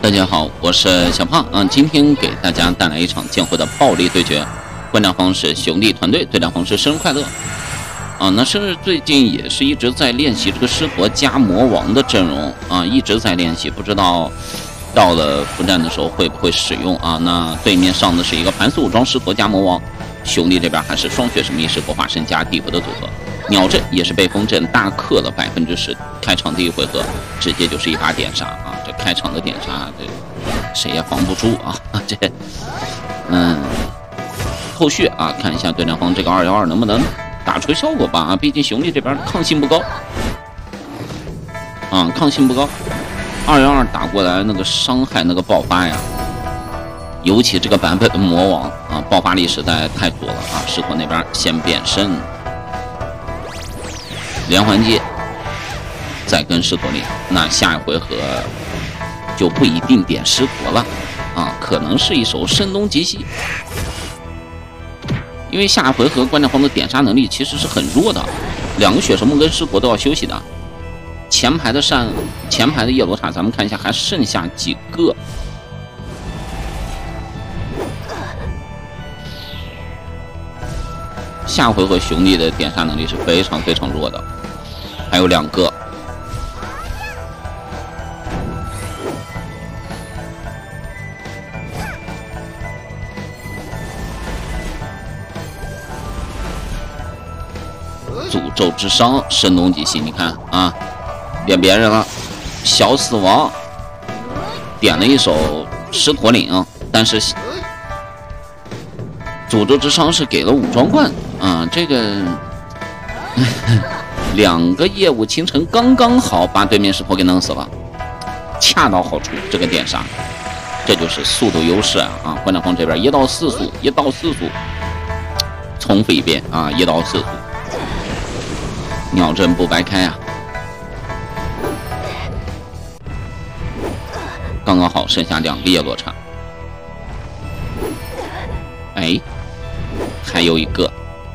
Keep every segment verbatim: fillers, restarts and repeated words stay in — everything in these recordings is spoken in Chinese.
大家好，我是小胖。嗯，今天给大家带来一场剑会的暴力对决，观战方是兄弟团队，对战方是生日快乐。啊，那生日最近也是一直在练习这个狮驼加魔王的阵容啊，一直在练习，不知道到了服战的时候会不会使用啊？那对面上的是一个盘丝武装狮驼加魔王，兄弟这边还是双血神秘狮驼化身加地府的组合。鸟阵也是被风阵大克了百分之十，开场第一回合直接就是一把点杀啊！这开场的点杀，这谁也防不住啊！这，嗯，后续啊，看一下对战方这个二幺二能不能打出效果吧啊！毕竟兄弟这边抗性不高啊，抗性不高，二幺二打过来那个伤害那个爆发呀，尤其这个版本的魔王啊，爆发力实在太多了啊！狮驼那边先变身。连环击，再跟狮驼里，那下一回合就不一定点狮驼了啊，可能是一手声东击西，因为下一回合观战方的点杀能力其实是很弱的，两个血神木跟狮驼都要休息的。前排的扇，前排的叶罗塔，咱们看一下还剩下几个。下回合兄弟的点杀能力是非常非常弱的，还有两个。诅咒之伤，声东击西，你看啊，点别人了，小死亡，点了一手狮驼岭，但是诅咒之伤是给了武装冠。啊、嗯，这个两个业务清晨刚刚好把对面狮驼给弄死了，恰到好处。这个点杀，这就是速度优势啊！啊，观战方这边一到四速，一到四速，重复一遍啊，一到四速，鸟阵不白开啊！刚刚好，剩下两个叶罗刹，哎，还有一个。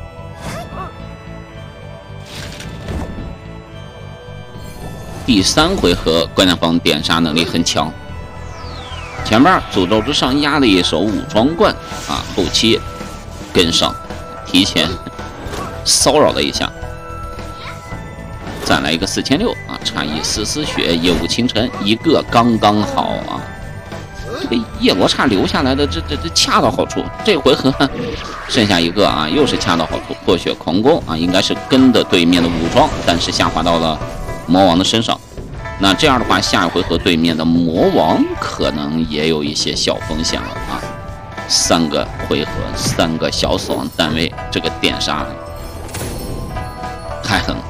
第三回合，观战方点杀能力很强。前面诅咒之上压了一手武装冠啊，后期跟上，提前骚扰了一下，再来一个四千六啊，差一丝丝血，业务清晨一个刚刚好啊。这个叶罗刹留下来的这这这恰到好处。这回合剩下一个啊，又是恰到好处，破血狂攻啊，应该是跟的对面的武装，但是下滑到了魔王的身上，那这样的话，下一回合对面的魔王可能也有一些小风险了啊！三个回合，三个小死亡单位，这个点杀太狠了，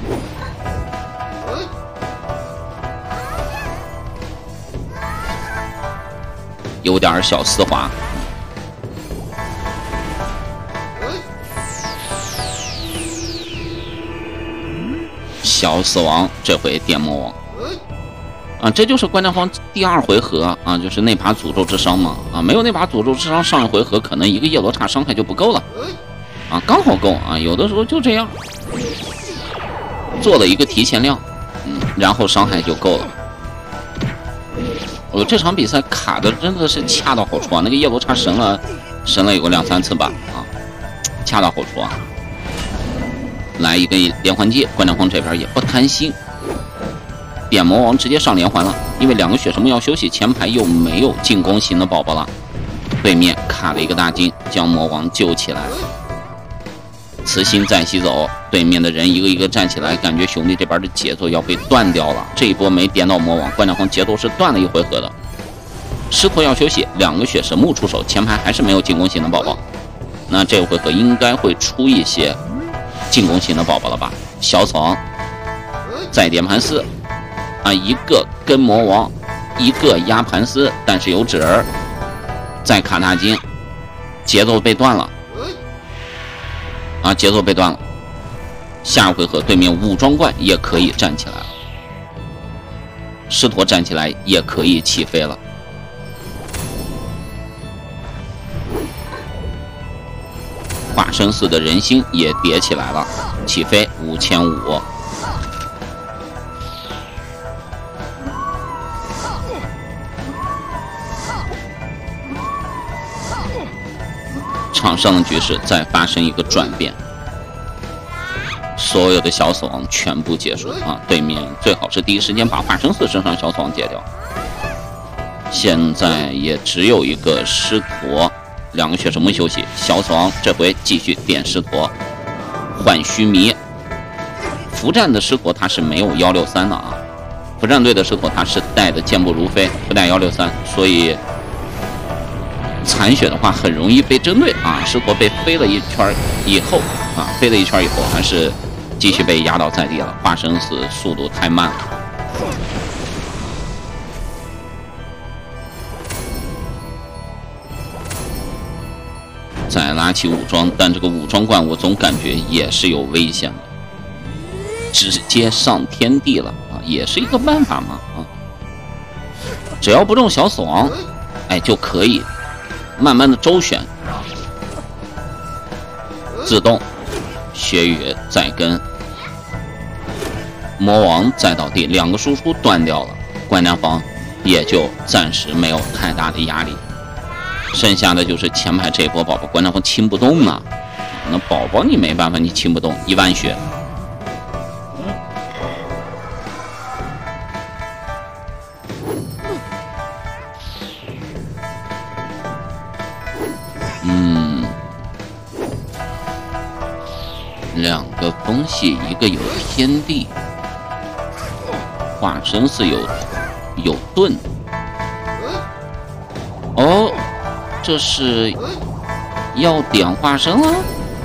有点小丝滑。小死亡，这回点魔王啊，这就是观战方第二回合啊，就是那把诅咒之伤嘛啊，没有那把诅咒之伤，上一回合可能一个叶罗刹伤害就不够了啊，刚好够啊，有的时候就这样，做了一个提前量，嗯，然后伤害就够了。我这场比赛卡的真的是恰到好处啊，那个叶罗刹神了，神了有个两三次吧啊，恰到好处啊。来一个连环击，观战方这边也不贪心，点魔王直接上连环了，因为两个血神木要休息，前排又没有进攻型的宝宝了，对面卡了一个大金，将魔王救起来了。慈心再西走，对面的人一个一个站起来，感觉兄弟这边的节奏要被断掉了。这一波没点到魔王，观战方节奏是断了一回合的。狮驼要休息，两个血神木出手，前排还是没有进攻型的宝宝，那这回合应该会出一些进攻型的宝宝了吧？小草，再点盘丝啊，一个跟魔王，一个压盘丝，但是有纸儿，再卡大金，节奏被断了啊，节奏被断了。下一回合对面武装冠也可以站起来了，狮驼站起来也可以起飞了。化身寺的人心也叠起来了，起飞五千五。 场上的局势在发生一个转变，所有的小死亡全部结束啊！对面最好是第一时间把化生寺身上小死亡解掉。现在也只有一个狮驼，两个血神木休息，小死亡这回继续点狮驼，换须弥。伏战的狮驼他是没有幺六三的啊，伏战队的狮驼他是带的健步如飞，不带幺六三，所以残血的话很容易被针对啊。狮驼被飞了一圈以后啊，飞了一圈以后还是继续被压倒在地了。化生死速度太慢了。再拉起武装，但这个武装冠我总感觉也是有危险的，直接上天地了啊，也是一个办法嘛啊。只要不中小死亡，哎就可以慢慢的周旋，自动血雨再跟魔王再倒地，两个输出断掉了，关良方也就暂时没有太大的压力。剩下的就是前排这一波宝宝，关良方清不动啊。那宝宝你没办法，你清不动，一万血。嗯，两个风系，一个有天地，化生寺有有盾。哦。这是要点化生了，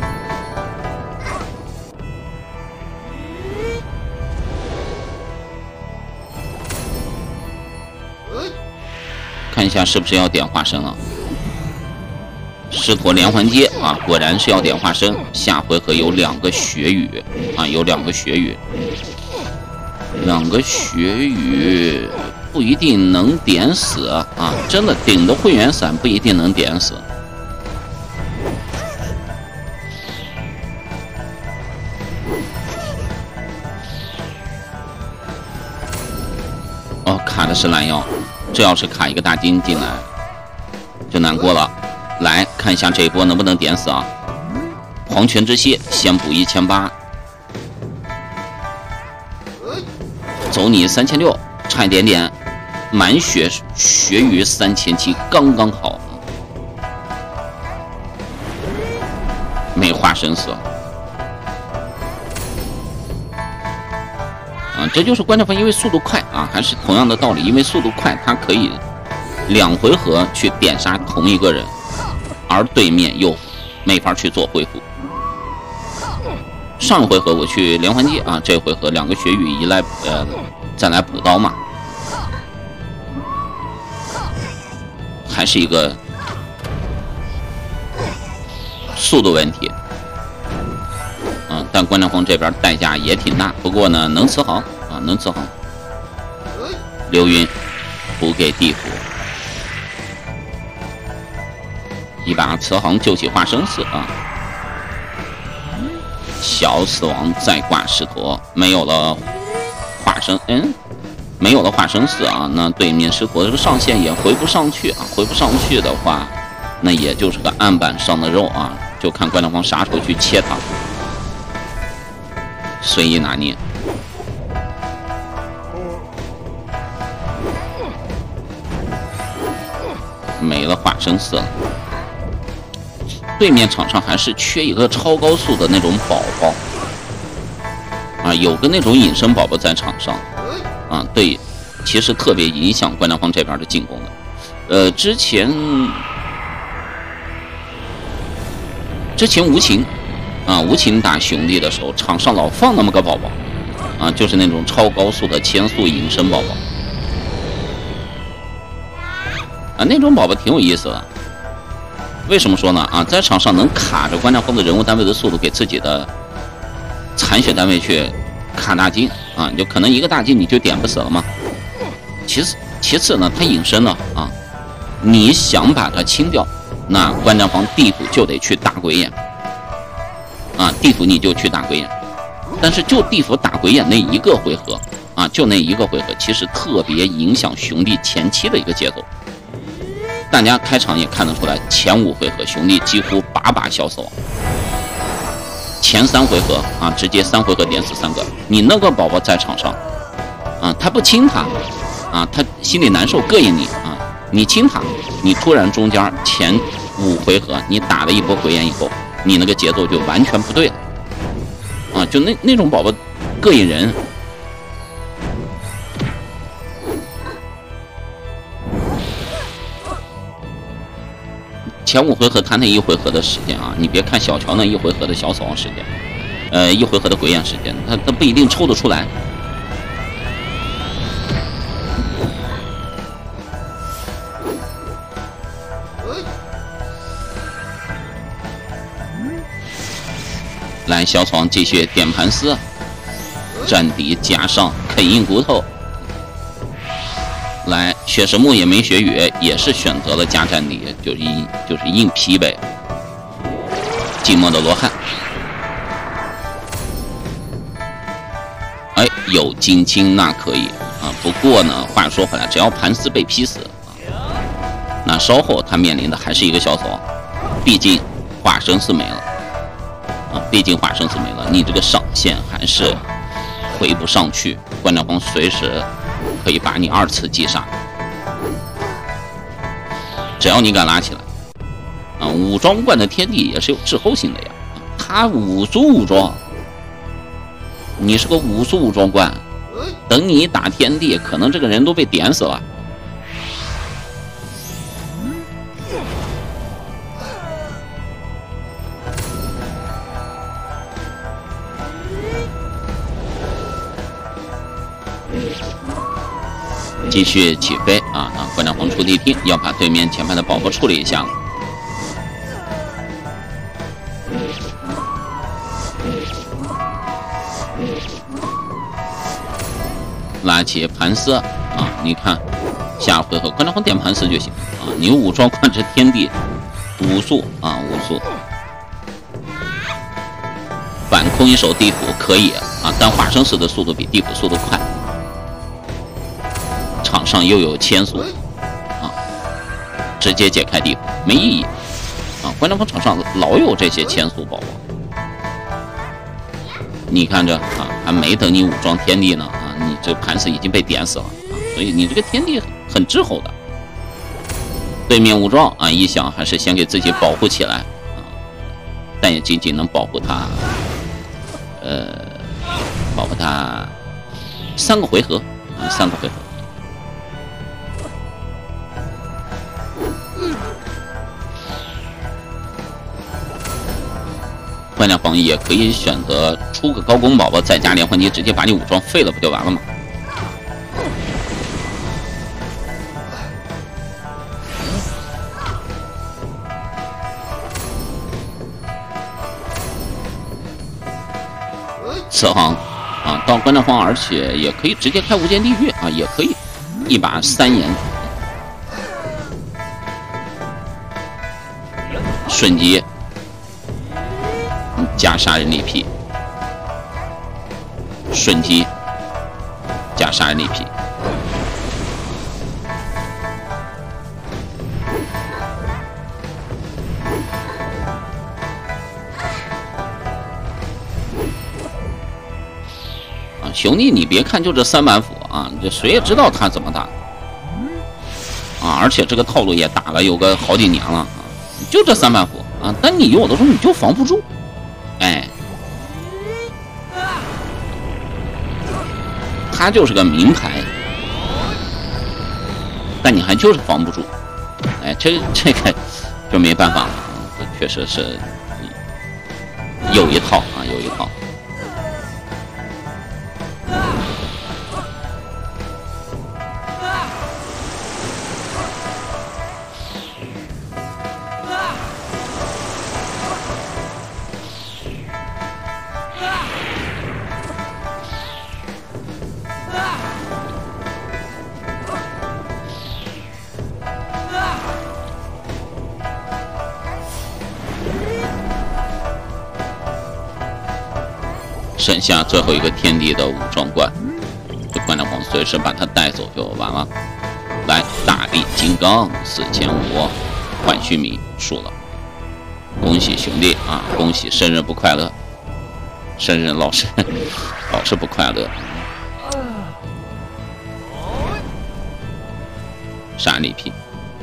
看一下是不是要点化生了。狮驼连环接啊，果然是要点化生。下回合有两个血雨啊，有两个血雨，两个血雨。不一定能点死啊！真的顶的会员伞不一定能点死。哦，卡的是蓝药，这要是卡一个大金进来，就难过了。来看一下这一波能不能点死啊！黄泉之蝎先补一千八，走你三千六，差一点点。满血血雨三千七，刚刚好，没化生死啊！这就是关良方，因为速度快啊，还是同样的道理，因为速度快，它可以两回合去点杀同一个人，而对面又没法去做恢复。上一回合我去连环击啊，这回合两个血雨一来呃再来补刀嘛。还是一个速度问题，嗯，但关良方这边代价也挺大，不过呢，能慈航啊，能慈航。流云补给地府，一把慈航救起化生寺啊，小死亡再挂狮驼，没有了化生，嗯。没有了化生寺啊，那对面狮驼这个上限也回不上去啊，回不上去的话，那也就是个案板上的肉啊，就看关良方啥时候去切它，随意拿捏。没了化生寺了，对面场上还是缺一个超高速的那种宝宝啊，有个那种隐身宝宝在场上。啊，对，其实特别影响关良方这边的进攻的。呃，之前之前无情啊，无情打兄弟的时候，场上老放那么个宝宝啊，就是那种超高速的前速隐身宝宝啊，那种宝宝挺有意思的。为什么说呢？啊，在场上能卡着关良方的人物单位的速度，给自己的残血单位去卡大金啊，你就可能一个大金你就点不死了吗？其次，其次呢，他隐身了啊，你想把它清掉，那关良方地府就得去打鬼眼啊，地府你就去打鬼眼，但是就地府打鬼眼那一个回合啊，就那一个回合，其实特别影响兄弟前期的一个节奏。 大家开场也看得出来，前五回合兄弟几乎把把小死亡，前三回合啊，直接三回合点死三个。你那个宝宝在场上，啊，他不亲他，啊，他心里难受，膈应你啊，你亲他，你突然中间前五回合你打了一波鬼眼以后，你那个节奏就完全不对了，啊，就那那种宝宝膈应人。前五回合他那一回合的时间啊，你别看小乔那一回合的小死亡时间，呃，一回合的鬼眼时间，他他不一定抽得出来。来，小闯继续点盘丝，战敌加上啃硬骨头。来，雪神木也没雪雨，也是选择了加战敌，就是硬就是硬劈呗。寂寞的罗汉，哎，有金青那可以啊。不过呢，话说回来，只要盘丝被劈死啊，那稍后他面临的还是一个小死亡，毕竟化生死没了啊，毕竟化生死没了，你这个上限还是回不上去，关照光随时可以把你二次击杀，只要你敢拉起来啊！武装冠的天地也是有滞后性的呀，他武术武装，你是个武术武装冠，等你打天地，可能这个人都被点死了。继续起飞啊！那关照皇出地听，要把对面前排的宝宝处理一下了。拉起盘丝啊！你看，下回合关照皇点盘丝就行啊！你武装贯彻天地，武术啊武术，反空一手地府可以啊，但化生死的速度比地府速度快。场上又有千速啊，直接解开地府没意义啊！关照峰场上老有这些千速宝宝，你看着啊，还没等你武装天地呢啊，你这盘丝已经被点死了啊！所以你这个天地很滞后的。对面武装啊，一想还是先给自己保护起来啊，但也仅仅能保护他，呃，保护他三个回合啊，三个回合。关亮皇也可以选择出个高攻宝宝，再加连环击，直接把你武装废了，不就完了吗？此行啊，到关亮皇，而且也可以直接开无间地狱啊，也可以一把三眼瞬击。加杀人力劈，瞬击加杀人力劈，啊，兄弟，你别看就这三板斧啊，这谁也知道他怎么打啊，而且这个套路也打了有个好几年了啊，就这三板斧啊，但你有的时候你就防不住。哎，他就是个名牌，但你还就是防不住。哎，这这个就没办法了，这确实是有一套啊，有一套。剩下最后一个天地的武装冠，这关亮皇随时把他带走就完了。来， 大力金刚四千五，换须弥输了。恭喜兄弟啊！恭喜生日不快乐，生日老是老是不快乐。杀力劈。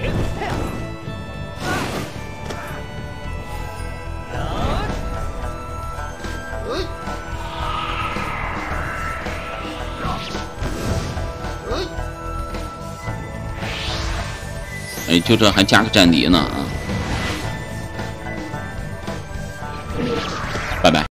哎，就这还加个战敌呢啊！拜拜。